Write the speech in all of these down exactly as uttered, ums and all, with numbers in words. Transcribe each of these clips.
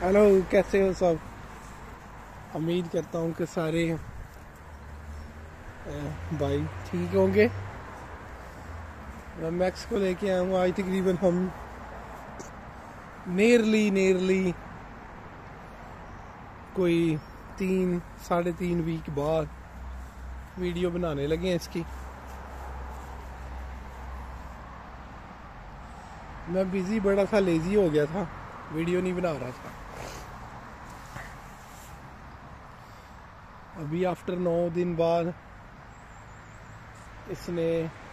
Hello, कैसे हो सब। उम्मीद करता हूँ कि सारे भाई ठीक होंगे। मैं मैक्स को लेके आया हूँ। आज तकरीबन हम नियरली नियरली कोई तीन साढ़े तीन वीक बाद वीडियो बनाने लगे हैं इसकी। मैं बिज़ी बड़ा सा लेज़ी हो गया था, वीडियो नहीं बना रहा था। अभी आफ्टर नौ दिन बाद इसने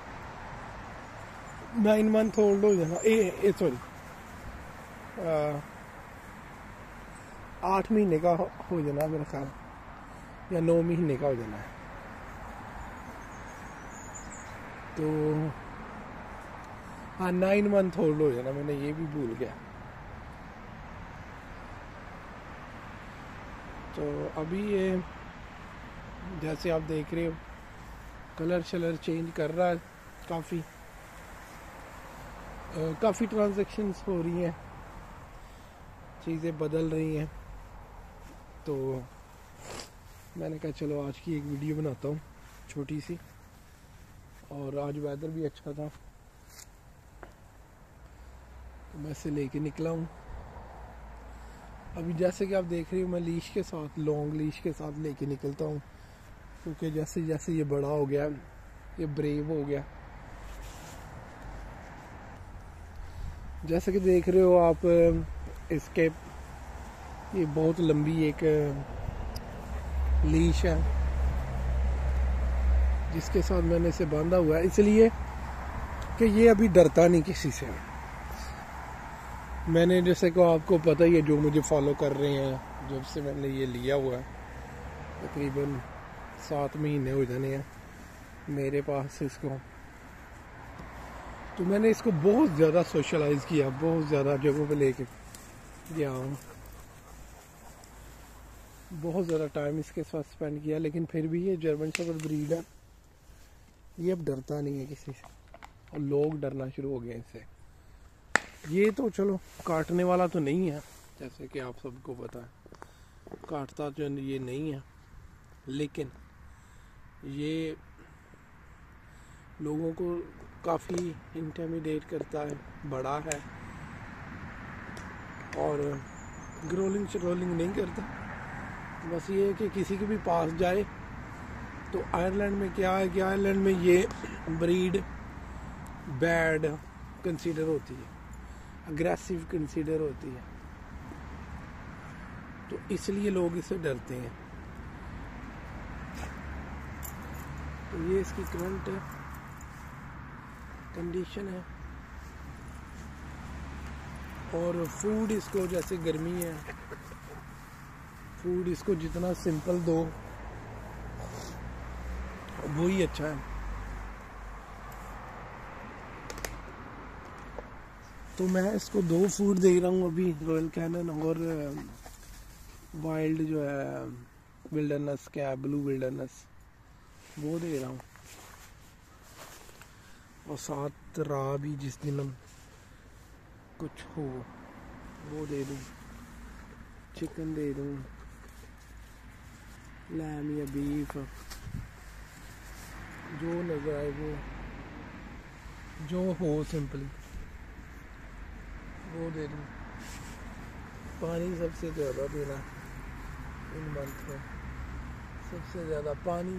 नाइन मंथ ओल्ड हो जाना। ए, ए सॉरी आठ महीने का हो जाना मेरा ख्याल, या नौ महीने का हो जाना है। तो हाँ, नाइन मंथ ओल्ड हो जाना, मैंने ये भी भूल गया। तो अभी ये जैसे आप देख रहे हो कलर शलर चेंज कर रहा है, काफ़ी काफ़ी ट्रांजैक्शंस हो रही हैं, चीज़ें बदल रही हैं। तो मैंने कहा चलो आज की एक वीडियो बनाता हूँ छोटी सी। और आज वेदर भी अच्छा था तो मैं इसे लेके निकला हूँ। अभी जैसे कि आप देख रहे हो मैं लीश के साथ, लॉन्ग लीश के साथ लेके निकलता हूँ, क्योंकि जैसे जैसे ये बड़ा हो गया, ये ब्रेव हो गया। जैसे कि देख रहे हो आप, इसके ये बहुत लंबी एक लीश है जिसके साथ मैंने इसे बांधा हुआ है, इसलिए कि ये अभी डरता नहीं किसी से। मैंने जैसे को आपको पता ही है, जो मुझे फॉलो कर रहे हैं, जब से मैंने ये लिया हुआ है तकरीबन सात महीने हो जाने हैं मेरे पास इसको। तो मैंने इसको बहुत ज़्यादा सोशलाइज किया, बहुत ज़्यादा जगहों पे लेके गया हूँ, बहुत ज़्यादा टाइम इसके साथ स्पेंड किया। लेकिन फिर भी ये जर्मन शेफर्ड ब्रीड है, ये अब डरता नहीं है किसी से, और लोग डरना शुरू हो गए इससे। ये तो चलो काटने वाला तो नहीं है, जैसे कि आप सबको पता है, काटता तो ये नहीं है, लेकिन ये लोगों को काफ़ी इंटिमिडेट करता है, बड़ा है और ग्रोलिंग श्रोलिंग नहीं करता। बस ये है कि किसी के भी पास जाए तो आयरलैंड में क्या है कि आयरलैंड में ये ब्रीड बैड कंसीडर होती है, अग्रेसिव कंसीडर होती है, तो इसलिए लोग इससे डरते हैं। तो ये इसकी करंट कंडीशन है। और फूड इसको, जैसे गर्मी है, फूड इसको जितना सिंपल दो वो ही अच्छा है। तो मैं इसको दो फूड दे रहा हूँ अभी, रॉयल कैनन और वाइल्ड जो है विल्डरनेस, क्या ब्लू विल्डरनेस, वो दे रहा हूँ। और साथ रा भी जिस दिन हम कुछ हो वो दे दूँ, चिकन दे दूँ, लैम या बीफ, जो नजर आए वो, जो हो सिंपली वो दे दूँ। पानी सबसे ज़्यादा देना इन मंथ में, सबसे ज़्यादा पानी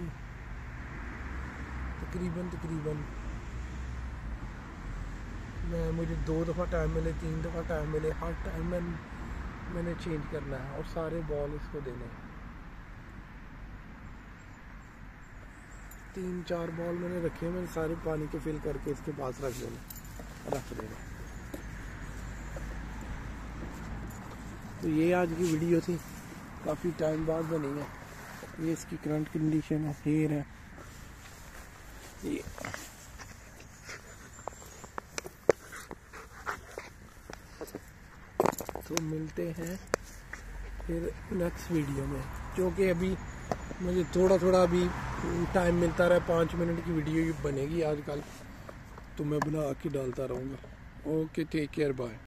तकरीबन तकरीबन मैं मुझे दो दफ़ा टाइम मिले, तीन दफ़ा टाइम मिले, हर टाइम मैं मैंने चेंज करना है और सारे बॉल इसको देने हैं। तीन चार बॉल मैंने रखे हैं, मैंने सारे पानी के फिल करके इसके पास रख देने रख देने तो ये आज की वीडियो थी, काफ़ी टाइम बाद बनी है। ये इसकी करंट कंडीशन है, हेयर है ये। तो मिलते हैं फिर नेक्स्ट वीडियो में, क्योंकि अभी मुझे थोड़ा थोड़ा अभी टाइम मिलता रहा, पाँच मिनट की वीडियो बनेगी आजकल, तो मैं बना के डालता रहूँगा। Okay, take care, bye.